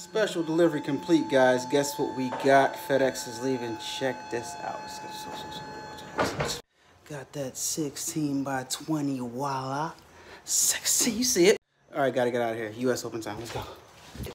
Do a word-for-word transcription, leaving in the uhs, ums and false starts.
Special delivery complete, guys. Guess what we got? FedEx is leaving. Check this out. Got that sixteen by twenty, voila. Sexy, you see it? All right, gotta get out of here. U S open time, let's go.